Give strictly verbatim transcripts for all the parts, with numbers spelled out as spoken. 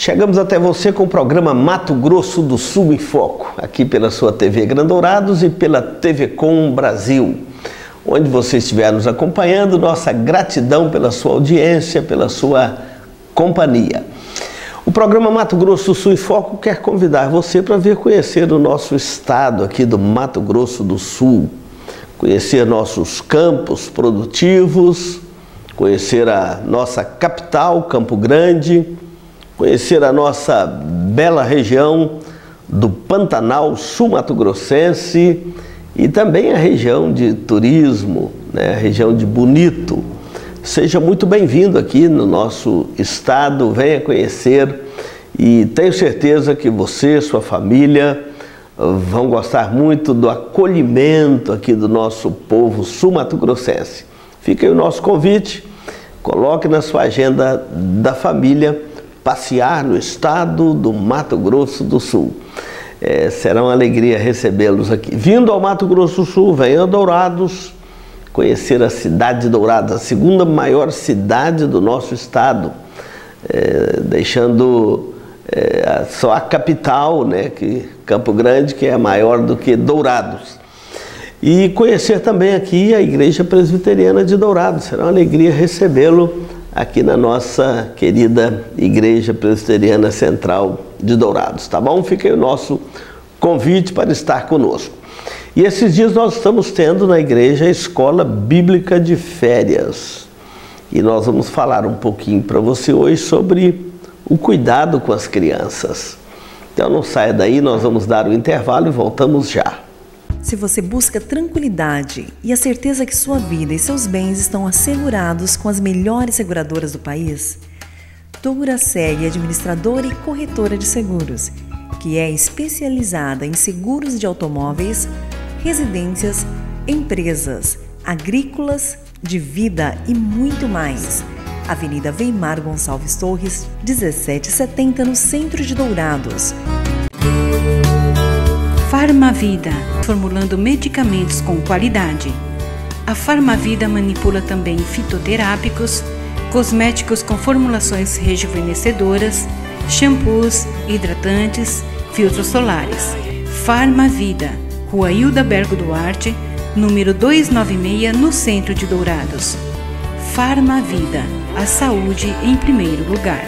Chegamos até você com o programa Mato Grosso do Sul em Foco, aqui pela sua T V Grandourados e pela T V Com Brasil. Onde você estiver nos acompanhando, nossa gratidão pela sua audiência, pela sua companhia. O programa Mato Grosso do Sul em Foco quer convidar você para vir conhecer o nosso estado aqui do Mato Grosso do Sul, conhecer nossos campos produtivos, conhecer a nossa capital, Campo Grande, conhecer a nossa bela região do Pantanal Sul-Mato-Grossense e também a região de turismo, né, a região de Bonito. Seja muito bem-vindo aqui no nosso estado, venha conhecer e tenho certeza que você, sua família, vão gostar muito do acolhimento aqui do nosso povo sul-mato-grossense. Fica aí o nosso convite, coloque na sua agenda da família passear no estado do Mato Grosso do Sul. É, será uma alegria recebê-los aqui. Vindo ao Mato Grosso do Sul, venha a Dourados, conhecer a cidade de Dourados, a segunda maior cidade do nosso estado, é, deixando é, só a capital, né, que, Campo Grande, que é maior do que Dourados. E conhecer também aqui a Igreja Presbiteriana de Dourados. Será uma alegria recebê-lo aqui na nossa querida Igreja Presbiteriana Central de Dourados, tá bom? Fica aí o nosso convite para estar conosco. E esses dias nós estamos tendo na igreja a Escola Bíblica de Férias. E nós vamos falar um pouquinho para você hoje sobre o cuidado com as crianças. Então não saia daí, nós vamos dar o intervalo e voltamos já. Se você busca tranquilidade e a certeza que sua vida e seus bens estão assegurados com as melhores seguradoras do país, Douraceg é administradora e corretora de seguros, que é especializada em seguros de automóveis, residências, empresas, agrícolas, de vida e muito mais. Avenida Weimar Gonçalves Torres, dezessete setenta, no centro de Dourados. Farmavida, formulando medicamentos com qualidade. A Farmavida manipula também fitoterápicos, cosméticos com formulações rejuvenescedoras, shampoos, hidratantes, filtros solares. Farmavida, Rua Hilda Bergo Duarte, número duzentos e noventa e seis, no centro de Dourados. Farmavida, a saúde em primeiro lugar.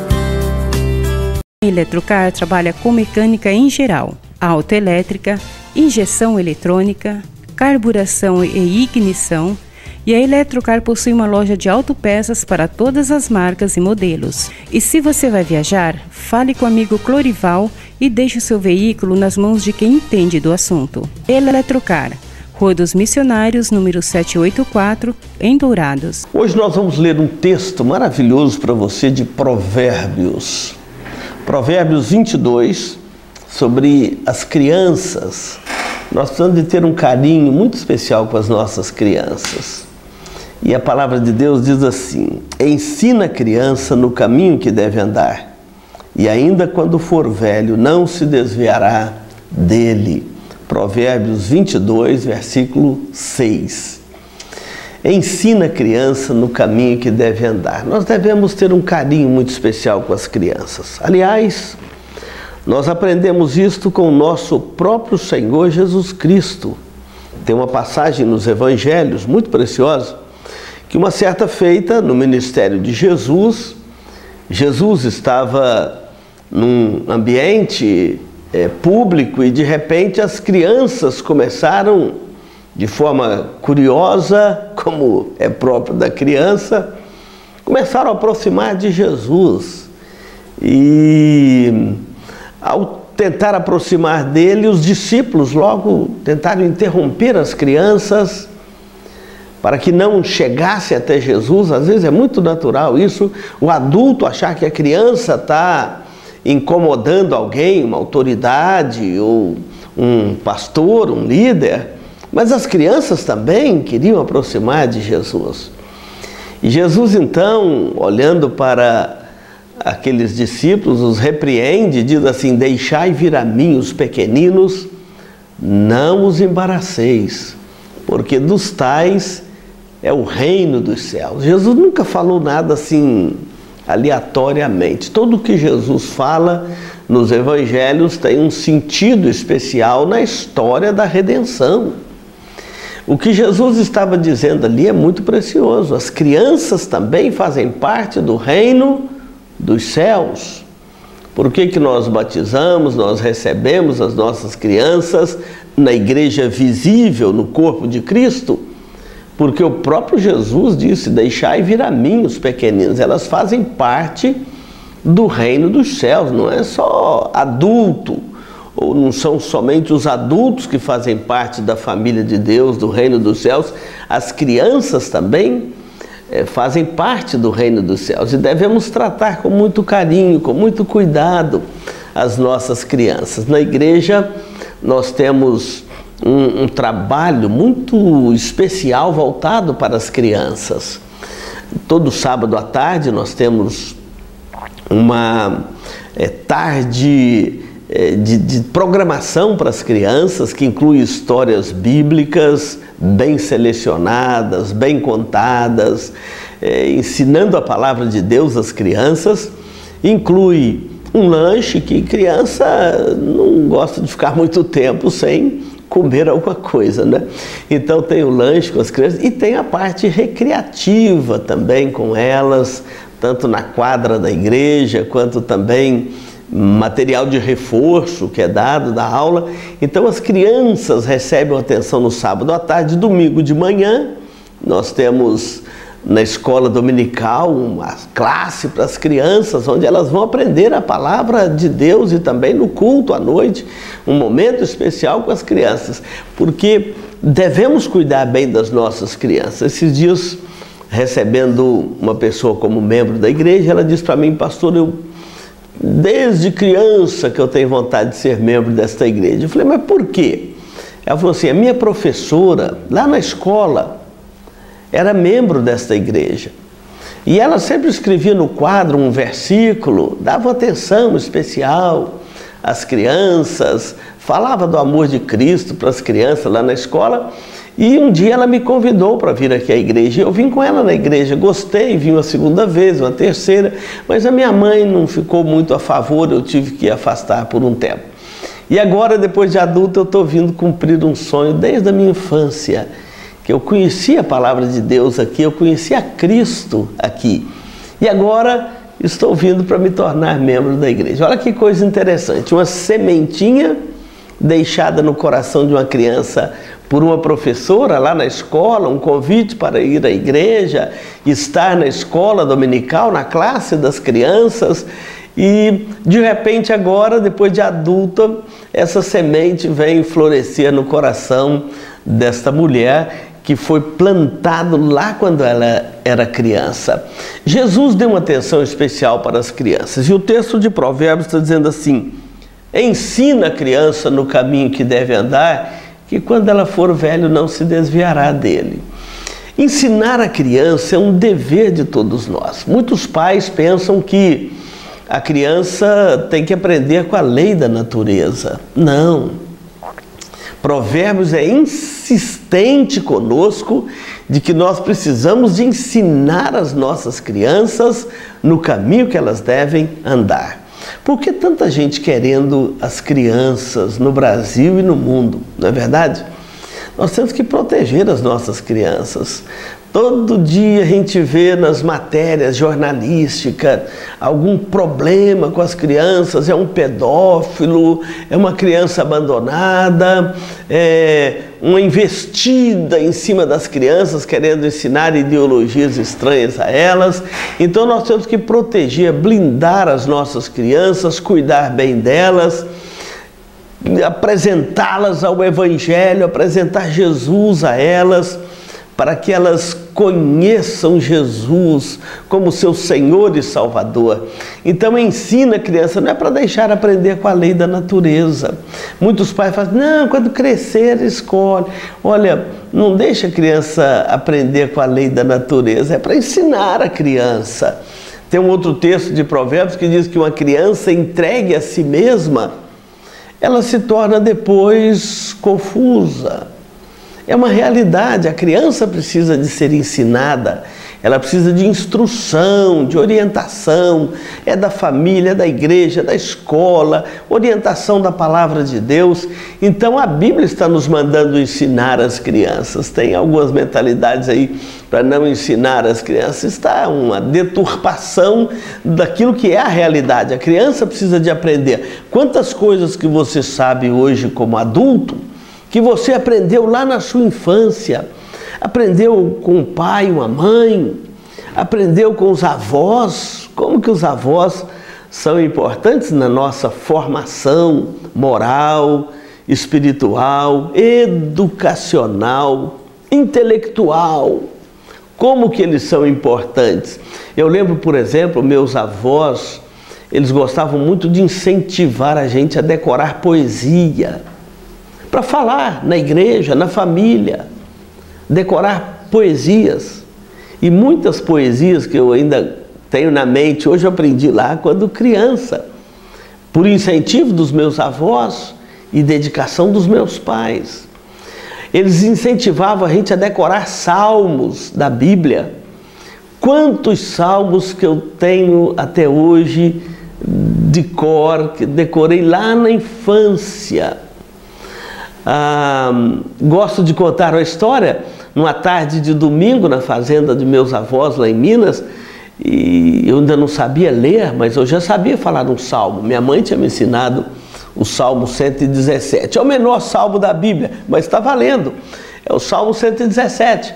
A Eletrocar trabalha com mecânica em geral, autoelétrica, injeção eletrônica, carburação e ignição, e a Eletrocar possui uma loja de autopeças para todas as marcas e modelos. E se você vai viajar, fale com o amigo Clorival e deixe o seu veículo nas mãos de quem entende do assunto. Eletrocar, Rua dos Missionários, número setecentos e oitenta e quatro, em Dourados. Hoje nós vamos ler um texto maravilhoso para você de Provérbios. Provérbios vinte e dois, sobre as crianças. Nós precisamos de ter um carinho muito especial com as nossas crianças. E a palavra de Deus diz assim: ensina a criança no caminho que deve andar, e ainda quando for velho não se desviará dele. Provérbios vinte e dois, versículo seis. Ensina a criança no caminho que deve andar. Nós devemos ter um carinho muito especial com as crianças. Aliás, nós aprendemos isto com o nosso próprio Senhor Jesus Cristo. Tem uma passagem nos Evangelhos muito preciosa, que uma certa feita, no ministério de Jesus, Jesus estava num ambiente é, público e de repente as crianças começaram, de forma curiosa, como é próprio da criança, começaram a aproximar de Jesus. E ao tentar aproximar dele, os discípulos logo tentaram interromper as crianças para que não chegasse até Jesus. Às vezes é muito natural isso, o adulto achar que a criança está incomodando alguém, uma autoridade ou um pastor, um líder, mas as crianças também queriam aproximar de Jesus. E Jesus então, olhando para aqueles discípulos, os repreende, diz assim: deixai vir a mim os pequeninos, não os embaraceis, porque dos tais é o reino dos céus. Jesus nunca falou nada assim aleatoriamente. Tudo que Jesus fala nos evangelhos tem um sentido especial na história da redenção. O que Jesus estava dizendo ali é muito precioso. As crianças também fazem parte do reino dos céus. Por que que nós batizamos, nós recebemos as nossas crianças na igreja visível, no corpo de Cristo? Porque o próprio Jesus disse, deixai vir a mim os pequeninos. Elas fazem parte do reino dos céus, não é só adulto, ou não são somente os adultos que fazem parte da família de Deus, do reino dos céus. As crianças também é, fazem parte do reino dos céus, e devemos tratar com muito carinho, com muito cuidado as nossas crianças. Na igreja nós temos um, um trabalho muito especial voltado para as crianças. Todo sábado à tarde nós temos uma é, tarde é, de, de programação para as crianças, que inclui histórias bíblicas bem selecionadas, bem contadas, é, ensinando a palavra de Deus às crianças. Inclui um lanche, que criança não gosta de ficar muito tempo sem comer alguma coisa, né? Então tem o lanche com as crianças, e tem a parte recreativa também com elas, tanto na quadra da igreja, quanto também material de reforço que é dado da aula. Então as crianças recebem atenção no sábado à tarde. Domingo de manhã nós temos na escola dominical uma classe para as crianças, onde elas vão aprender a palavra de Deus, e também no culto à noite, um momento especial com as crianças, porque devemos cuidar bem das nossas crianças. Esses dias, recebendo uma pessoa como membro da igreja, ela disse para mim, pastor, eu desde criança que eu tenho vontade de ser membro desta igreja. Eu falei, mas por quê? Ela falou assim, a minha professora lá na escola era membro desta igreja, e ela sempre escrevia no quadro um versículo, dava atenção especial às crianças, falava do amor de Cristo para as crianças lá na escola. E um dia ela me convidou para vir aqui à igreja. Eu vim com ela na igreja, gostei, vim uma segunda vez, uma terceira, mas a minha mãe não ficou muito a favor, eu tive que afastar por um tempo. E agora, depois de adulto, eu estou vindo cumprir um sonho desde a minha infância, que eu conheci a palavra de Deus aqui, eu conheci a Cristo aqui. E agora estou vindo para me tornar membro da igreja. Olha que coisa interessante, uma sementinha deixada no coração de uma criança por uma professora lá na escola, um convite para ir à igreja, estar na escola dominical, na classe das crianças, e de repente agora, depois de adulta, essa semente vem florescer no coração desta mulher, que foi plantado lá quando ela era criança. Jesus deu uma atenção especial para as crianças, e o texto de Provérbios está dizendo assim, ensina a criança no caminho que deve andar, que quando ela for velha não se desviará dele. Ensinar a criança é um dever de todos nós. Muitos pais pensam que a criança tem que aprender com a lei da natureza. Não. Provérbios é insistente conosco de que nós precisamos de ensinar as nossas crianças no caminho que elas devem andar. Por que tanta gente querendo as crianças no Brasil e no mundo? Não é verdade? Nós temos que proteger as nossas crianças. Todo dia a gente vê nas matérias jornalísticas algum problema com as crianças, é um pedófilo, é uma criança abandonada, é uma investida em cima das crianças, querendo ensinar ideologias estranhas a elas. Então nós temos que proteger, blindar as nossas crianças, cuidar bem delas, apresentá-las ao Evangelho, apresentar Jesus a elas, para que elas conheçam Jesus como seu Senhor e Salvador. Então ensina a criança, não é para deixar aprender com a lei da natureza. Muitos pais falam, não, quando crescer escolhe. Olha, não deixa a criança aprender com a lei da natureza, é para ensinar a criança. Tem um outro texto de Provérbios que diz que uma criança entregue a si mesma, ela se torna depois confusa. É uma realidade, a criança precisa de ser ensinada. ela precisa de instrução, de orientação, é da família, é da igreja, é da escola, orientação da palavra de Deus. Então a Bíblia está nos mandando ensinar as crianças. Tem algumas mentalidades aí para não ensinar as crianças, está uma deturpação daquilo que é a realidade. A criança precisa de aprender. Quantas coisas que você sabe hoje como adulto, que você aprendeu lá na sua infância, aprendeu com o pai, uma mãe, aprendeu com os avós. Como que os avós são importantes na nossa formação moral, espiritual, educacional, intelectual. Como que eles são importantes? Eu lembro, por exemplo, meus avós, eles gostavam muito de incentivar a gente a decorar poesia, para falar na igreja, na família. Decorar poesias, e muitas poesias que eu ainda tenho na mente, hoje eu aprendi lá quando criança, por incentivo dos meus avós e dedicação dos meus pais. Eles incentivavam a gente a decorar salmos da Bíblia. Quantos salmos que eu tenho até hoje de cor, que decorei lá na infância. Ah, gosto de contar uma história. Numa tarde de domingo, na fazenda de meus avós, lá em Minas, e eu ainda não sabia ler, mas eu já sabia falar um salmo. Minha mãe tinha me ensinado o Salmo cento e dezessete. É o menor salmo da Bíblia, mas está valendo. É o Salmo cento e dezessete.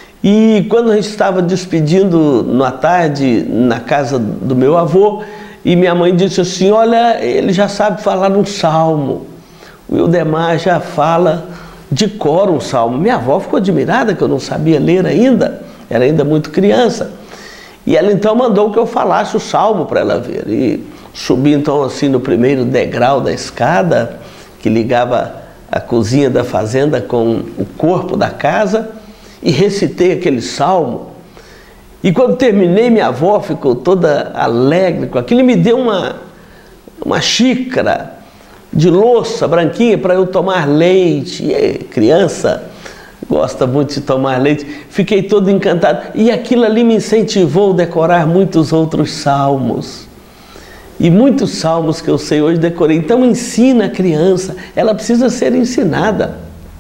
E quando a gente estava despedindo na tarde na casa do meu avô, e minha mãe disse assim: olha, ele já sabe falar um salmo. O Wildemar já fala de cor um salmo. Minha avó ficou admirada que eu não sabia ler ainda, era ainda muito criança. E ela então mandou que eu falasse o salmo para ela ver. E subi então assim no primeiro degrau da escada, que ligava a cozinha da fazenda com o corpo da casa, e recitei aquele salmo. E quando terminei, minha avó ficou toda alegre com aquilo e me deu uma, uma xícara de louça branquinha para eu tomar leite. E criança gosta muito de tomar leite. Fiquei todo encantado. E aquilo ali me incentivou a decorar muitos outros salmos. E muitos salmos que eu sei hoje decorei. Então ensina a criança, ela precisa ser ensinada.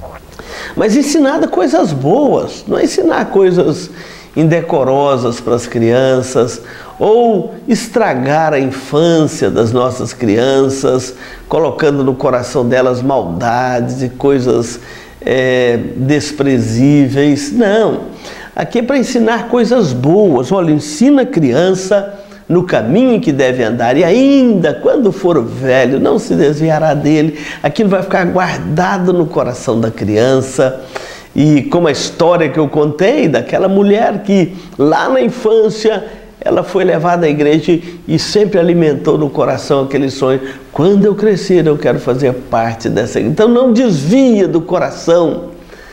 Mas ensinada coisas boas, não é ensinar coisas indecorosas para as crianças, ou estragar a infância das nossas crianças, colocando no coração delas maldades e coisas é, desprezíveis. Não, aqui é para ensinar coisas boas. Olha, ensina a criança no caminho em que deve andar, e ainda quando for velho não se desviará dele. Aquilo vai ficar guardado no coração da criança. E como a história que eu contei daquela mulher que lá na infância ela foi levada à igreja e sempre alimentou no coração aquele sonho: quando eu crescer eu quero fazer parte dessa igreja. Então não desvia do coração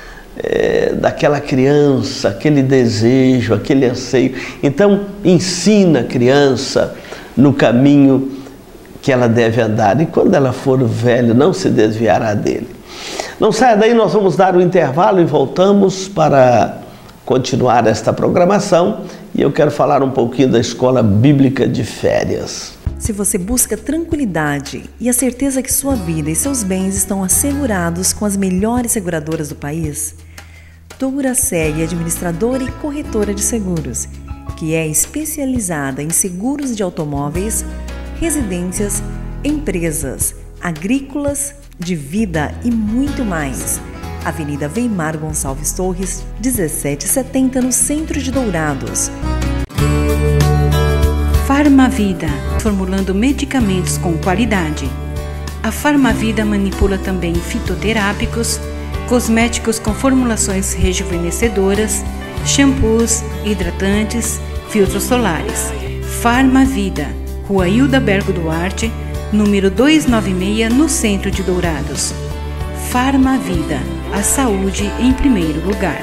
é, daquela criança, aquele desejo, aquele anseio. Então ensina a criança no caminho que ela deve andar, e quando ela for velha não se desviará dele. Não saia daí, nós vamos dar o intervalo e voltamos para continuar esta programação. E eu quero falar um pouquinho da Escola Bíblica de Férias. Se você busca tranquilidade e a certeza que sua vida e seus bens estão assegurados com as melhores seguradoras do país, Touraceg é administradora e corretora de seguros, que é especializada em seguros de automóveis, residências, empresas, agrícolas, de vida e muito mais. Avenida Weimar Gonçalves Torres, dezessete setenta, no centro de Dourados. Farmavida, formulando medicamentos com qualidade. A Farmavida manipula também fitoterápicos, cosméticos com formulações rejuvenescedoras, shampoos, hidratantes, filtros solares. Farmavida, Rua Hilda Bergo Duarte, número duzentos e noventa e seis, no centro de Dourados. Farmavida, a saúde em primeiro lugar.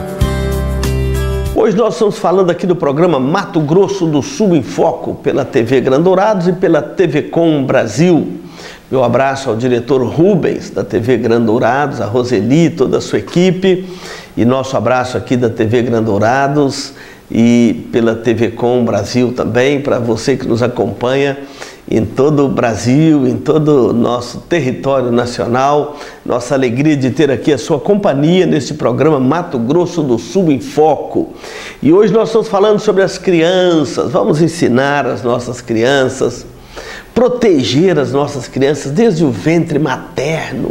Hoje nós estamos falando aqui do programa Mato Grosso do Sul em Foco, pela T V Grandourados e pela T V Com Brasil. Meu abraço ao diretor Rubens, da T V Grandourados, a Roseli, toda a sua equipe. E nosso abraço aqui da T V Grandourados e pela T V Com Brasil também, para você que nos acompanha em todo o Brasil, em todo o nosso território nacional. Nossa alegria de ter aqui a sua companhia neste programa Mato Grosso do Sul em Foco. E hoje nós estamos falando sobre as crianças. Vamos ensinar as nossas crianças, proteger as nossas crianças desde o ventre materno.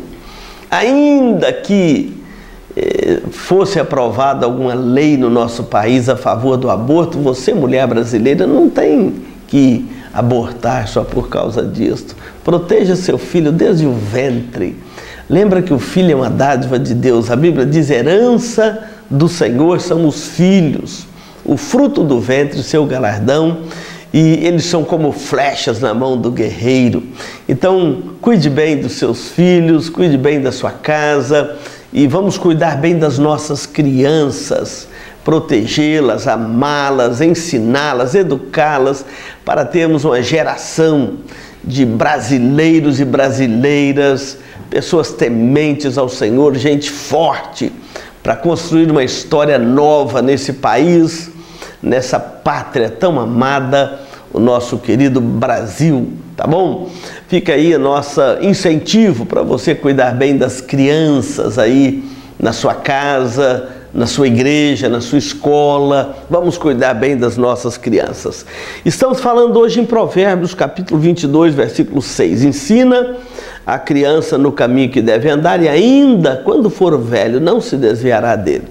Ainda que eh, fosse aprovada alguma lei no nosso país a favor do aborto, você, mulher brasileira, não tem que abortar só por causa disso. Proteja seu filho desde o ventre. Lembra que o filho é uma dádiva de Deus. A Bíblia diz: herança do Senhor são os filhos, o fruto do ventre, seu galardão, e eles são como flechas na mão do guerreiro. Então, cuide bem dos seus filhos, cuide bem da sua casa, e vamos cuidar bem das nossas crianças, protegê-las, amá-las, ensiná-las, educá-las, para termos uma geração de brasileiros e brasileiras, pessoas tementes ao Senhor, gente forte, para construir uma história nova nesse país, nessa pátria tão amada, o nosso querido Brasil, tá bom? Fica aí o nosso incentivo para você cuidar bem das crianças aí na sua casa, na sua igreja, na sua escola. Vamos cuidar bem das nossas crianças. Estamos falando hoje em Provérbios, capítulo vinte e dois, versículo seis. Ensina a criança no caminho que deve andar, e ainda quando for velho não se desviará dele.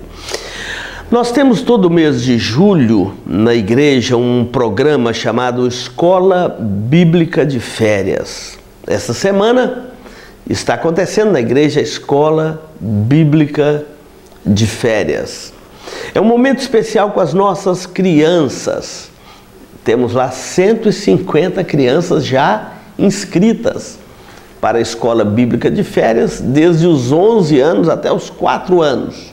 Nós temos todo mês de julho na igreja um programa chamado Escola Bíblica de Férias. Essa semana está acontecendo na igreja a Escola Bíblica de Férias. É um momento especial com as nossas crianças. Temos lá cento e cinquenta crianças já inscritas para a Escola Bíblica de Férias, desde os onze anos até os quatro anos.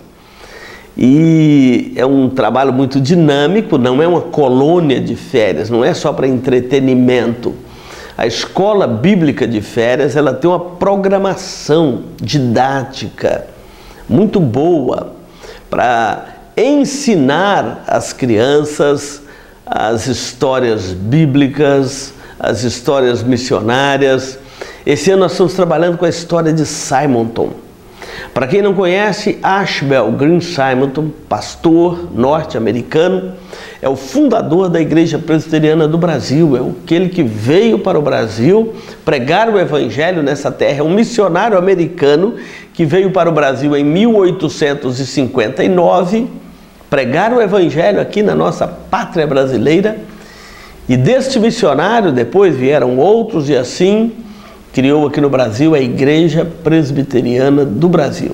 E é um trabalho muito dinâmico, não é uma colônia de férias, não é só para entretenimento. A Escola Bíblica de Férias, ela tem uma programação didática muito boa para ensinar às crianças as histórias bíblicas, as histórias missionárias. Esse ano nós estamos trabalhando com a história de Simonton. Para quem não conhece, Ashbel Green Simonton, pastor norte-americano, é o fundador da Igreja Presbiteriana do Brasil, é aquele que veio para o Brasil pregar o Evangelho nessa terra, é um missionário americano que veio para o Brasil em mil oitocentos e cinquenta e nove, pregar o Evangelho aqui na nossa pátria brasileira, e deste missionário depois vieram outros, e assim criou aqui no Brasil a Igreja Presbiteriana do Brasil.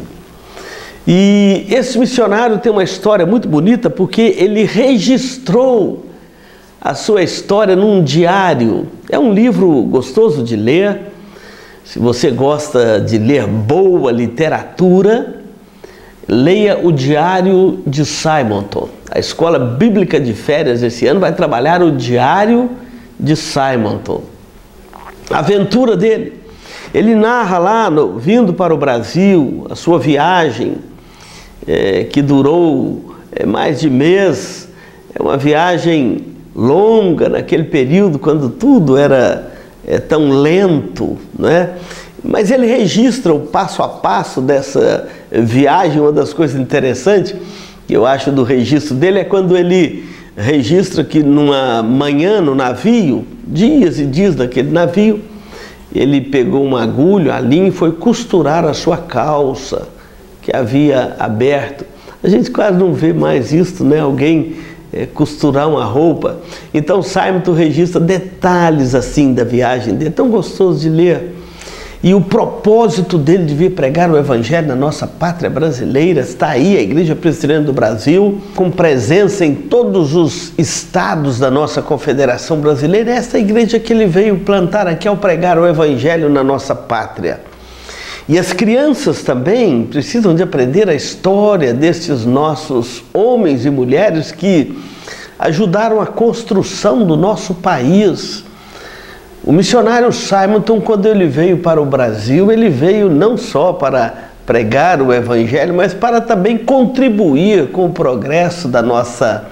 E esse missionário tem uma história muito bonita, porque ele registrou a sua história num diário. É um livro gostoso de ler. Se você gosta de ler boa literatura, leia o Diário de Simonton. A Escola Bíblica de Férias esse ano vai trabalhar o Diário de Simonton. A aventura dele. Ele narra lá, no, vindo para o Brasil, a sua viagem, é, que durou é, mais de mês. É uma viagem longa, naquele período, quando tudo era é, tão lento, né? Mas ele registra o passo a passo dessa viagem. Uma das coisas interessantes que eu acho do registro dele é quando ele registra que numa manhã no navio, dias e dias daquele navio, ele pegou uma agulha, a linha, e foi costurar a sua calça, que havia aberto. A gente quase não vê mais isso, né? Alguém é, costurar uma roupa. Então Simonton registra detalhes assim da viagem dele, é tão gostoso de ler. E o propósito dele de vir pregar o Evangelho na nossa pátria brasileira está aí, a Igreja Presbiteriana do Brasil, com presença em todos os estados da nossa Confederação Brasileira. Essa igreja que ele veio plantar aqui ao pregar o Evangelho na nossa pátria. E as crianças também precisam de aprender a história destes nossos homens e mulheres que ajudaram a construção do nosso país. O missionário Simonton, quando ele veio para o Brasil, ele veio não só para pregar o Evangelho, mas para também contribuir com o progresso da nossa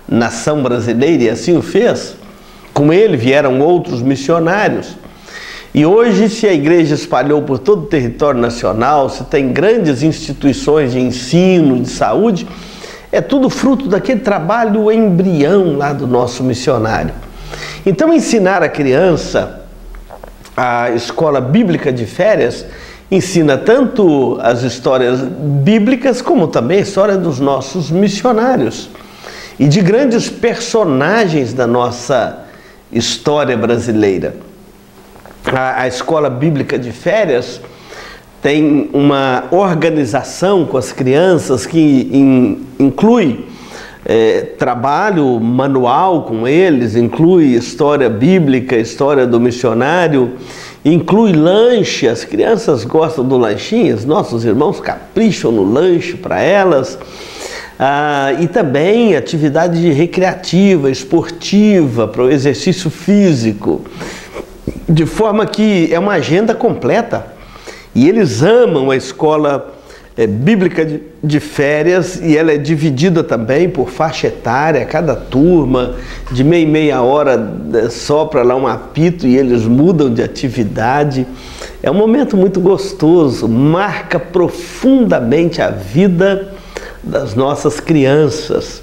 nação brasileira, e assim o fez. Com ele vieram outros missionários. E hoje, se a igreja espalhou por todo o território nacional, se tem grandes instituições de ensino, de saúde, é tudo fruto daquele trabalho embrião lá do nosso missionário. Então, ensinar a criança a escola bíblica de férias ensina tanto as histórias bíblicas como também a história dos nossos missionários e de grandes personagens da nossa história brasileira. A, a escola bíblica de férias tem uma organização com as crianças que in, inclui é, trabalho manual com eles, inclui história bíblica, história do missionário, inclui lanche. As crianças gostam do lanchinho, os nossos irmãos capricham no lanche para elas. Ah, e também atividade recreativa, esportiva, para o exercício físico, de forma que é uma agenda completa. E eles amam a escola é, bíblica de, de férias, e ela é dividida também por faixa etária. Cada turma, de meia e meia hora, sopra lá um apito e eles mudam de atividade. É um momento muito gostoso, marca profundamente a vida das nossas crianças.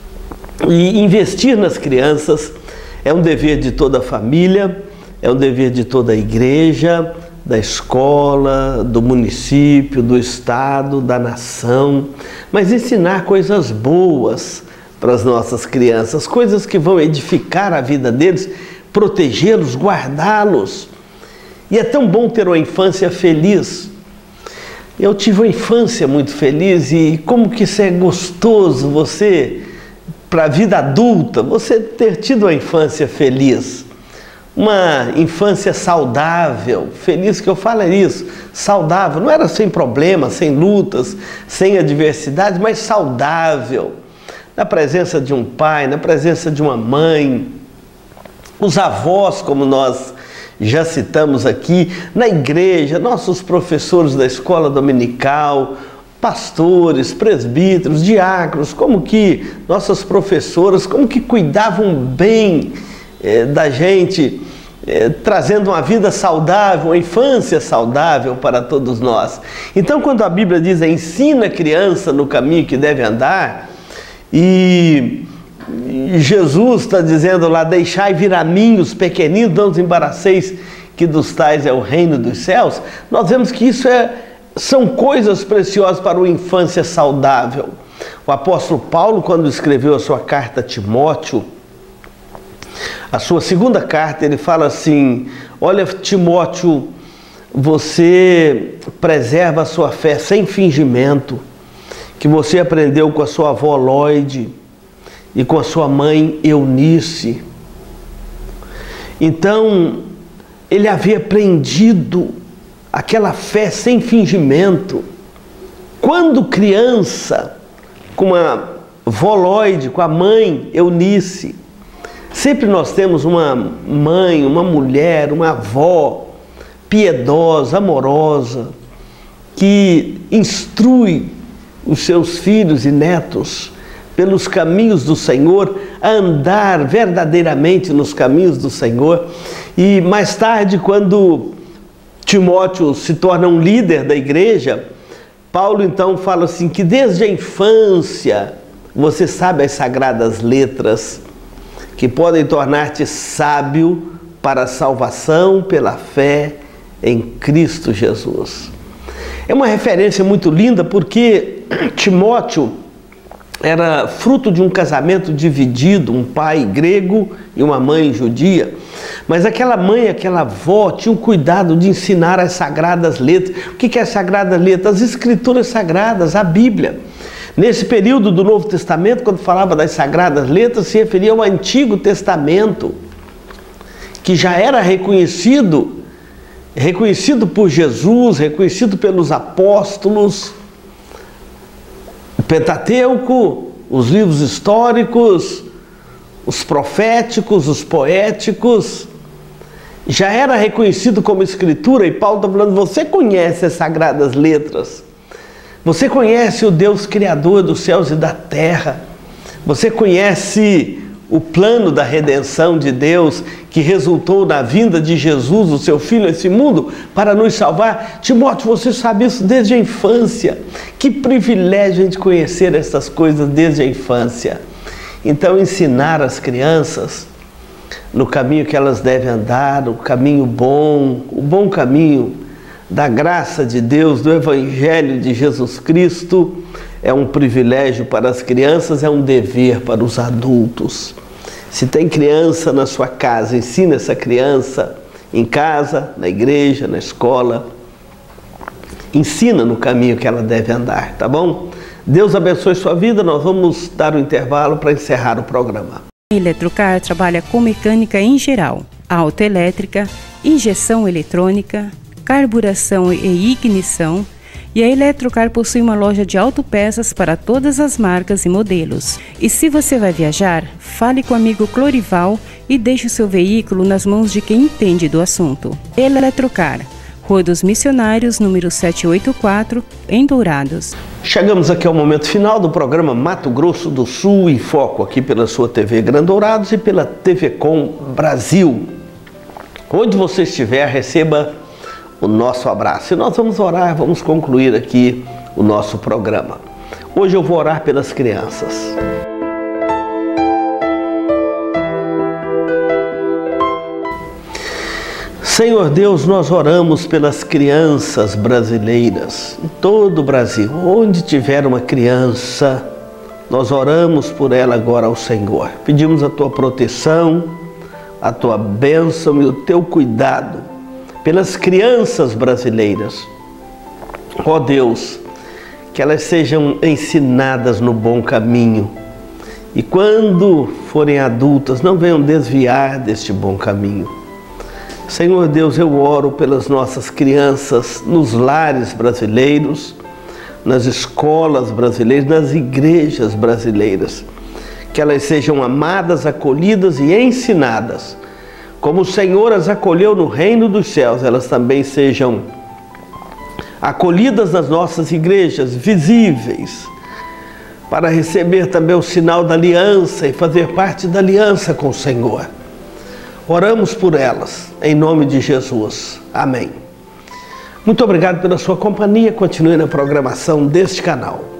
E investir nas crianças é um dever de toda a família, é um dever de toda a igreja, da escola, do município, do estado, da nação. Mas ensinar coisas boas para as nossas crianças, coisas que vão edificar a vida deles, protegê-los, guardá-los. E é tão bom ter uma infância feliz. Eu tive uma infância muito feliz, e como que isso é gostoso, você, para a vida adulta, você ter tido uma infância feliz. Uma infância saudável, feliz, que eu falo é isso, saudável, não era sem problemas, sem lutas, sem adversidades, mas saudável, na presença de um pai, na presença de uma mãe, os avós, como nós já citamos aqui, na igreja, nossos professores da escola dominical, pastores, presbíteros, diáconos, como que nossas professoras, como que cuidavam bem é, da gente, é, trazendo uma vida saudável, uma infância saudável para todos nós. Então, quando a Bíblia diz, ensina a criança no caminho que deve andar, e E Jesus está dizendo lá, deixai vir a mim os pequeninos, não os embaraceis, que dos tais é o reino dos céus. Nós vemos que isso é, são coisas preciosas para uma infância saudável. O apóstolo Paulo, quando escreveu a sua carta a Timóteo, a sua segunda carta, ele fala assim, olha, Timóteo, você preserva a sua fé sem fingimento, que você aprendeu com a sua avó Loide e com a sua mãe Eunice. Então, ele havia aprendido aquela fé sem fingimento. Quando criança, com a avó Loide, com a mãe Eunice, sempre nós temos uma mãe, uma mulher, uma avó piedosa, amorosa, que instrui os seus filhos e netos pelos caminhos do Senhor, a andar verdadeiramente nos caminhos do Senhor. E mais tarde, quando Timóteo se torna um líder da igreja, Paulo então fala assim, que desde a infância você sabe as sagradas letras, que podem tornar-te sábio para a salvação pela fé em Cristo Jesus. É uma referência muito linda, porque Timóteo era fruto de um casamento dividido, um pai grego e uma mãe judia. Mas aquela mãe, aquela avó tinham cuidado de ensinar as sagradas letras. O que é as sagradas letras? As escrituras sagradas, a Bíblia. Nesse período do Novo Testamento, quando falava das sagradas letras, se referia ao Antigo Testamento, que já era reconhecido, reconhecido por Jesus, reconhecido pelos apóstolos. O Pentateuco, os livros históricos, os proféticos, os poéticos, já era reconhecido como escritura. E Paulo está falando, você conhece as sagradas letras, você conhece o Deus Criador dos céus e da terra, Você conhece o plano da redenção de Deus que resultou na vinda de Jesus, o seu Filho, a esse mundo para nos salvar? Timóteo, você sabe isso desde a infância. Que privilégio a gente conhecer essas coisas desde a infância. Então, ensinar as crianças no caminho que elas devem andar, o caminho bom, o bom caminho da graça de Deus, do Evangelho de Jesus Cristo, é um privilégio para as crianças, é um dever para os adultos. Se tem criança na sua casa, ensina essa criança em casa, na igreja, na escola. Ensina no caminho que ela deve andar, tá bom? Deus abençoe sua vida. Nós vamos dar um intervalo para encerrar o programa. A Eletrocar trabalha com mecânica em geral, autoelétrica, injeção eletrônica, carburação e ignição, e a Eletrocar possui uma loja de autopeças para todas as marcas e modelos. E se você vai viajar, fale com o amigo Clorival e deixe o seu veículo nas mãos de quem entende do assunto. Eletrocar, Rua dos Missionários, número setecentos e oitenta e quatro, em Dourados. Chegamos aqui ao momento final do programa Mato Grosso do Sul em Foco, aqui pela sua T V Grande Dourados e pela T V Com Brasil. Onde você estiver, receba o nosso abraço. E nós vamos orar, vamos concluir aqui o nosso programa. Hoje eu vou orar pelas crianças. Senhor Deus, nós oramos pelas crianças brasileiras, em todo o Brasil. Onde tiver uma criança, nós oramos por ela agora ao Senhor. Pedimos a Tua proteção, a Tua bênção e o Teu cuidado pelas crianças brasileiras. Ó Deus, que elas sejam ensinadas no bom caminho e quando forem adultas não venham desviar deste bom caminho. Senhor Deus, eu oro pelas nossas crianças nos lares brasileiros, nas escolas brasileiras, nas igrejas brasileiras, que elas sejam amadas, acolhidas e ensinadas. Como o Senhor as acolheu no reino dos céus, elas também sejam acolhidas nas nossas igrejas, visíveis, para receber também o sinal da aliança e fazer parte da aliança com o Senhor. Oramos por elas, em nome de Jesus. Amém. Muito obrigado pela sua companhia. Continue na programação deste canal.